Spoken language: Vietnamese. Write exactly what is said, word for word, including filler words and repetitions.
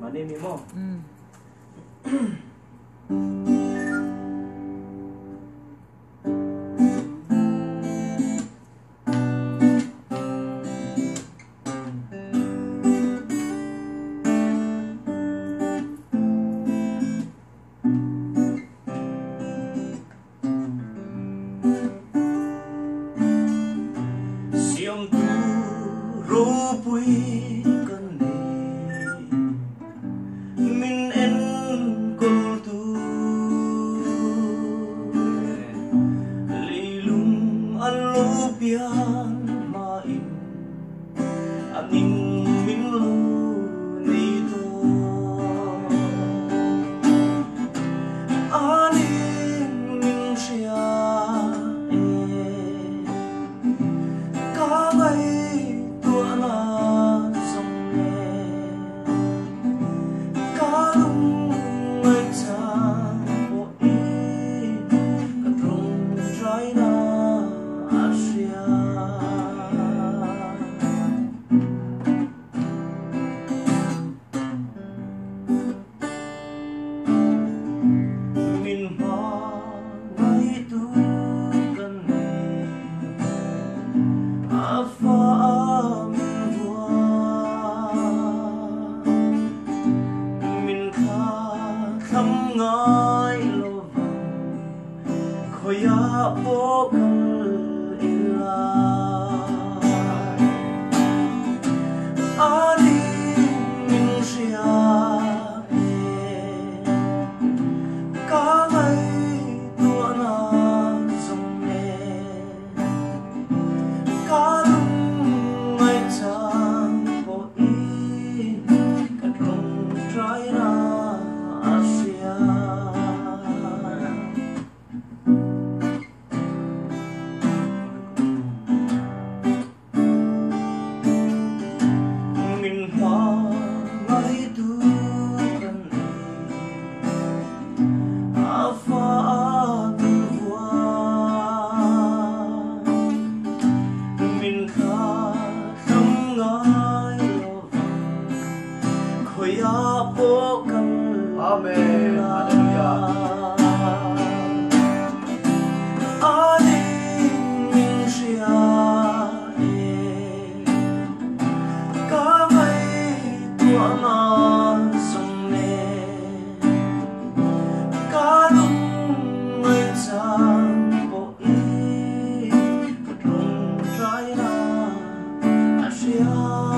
nên mi mo siam tu ro pui kan ne min en kol tu lilung alo pian ma in aning min lu ni to aning min sia ngoi lo khoya po kal ila ali min sia ka mai tua na sum ne ka lum mai chang po i ka trong trai na Amen. Hallelujah. Aning min sia e ka mai tua na sum ne ka lum mai chang po i ka trong trai na a sia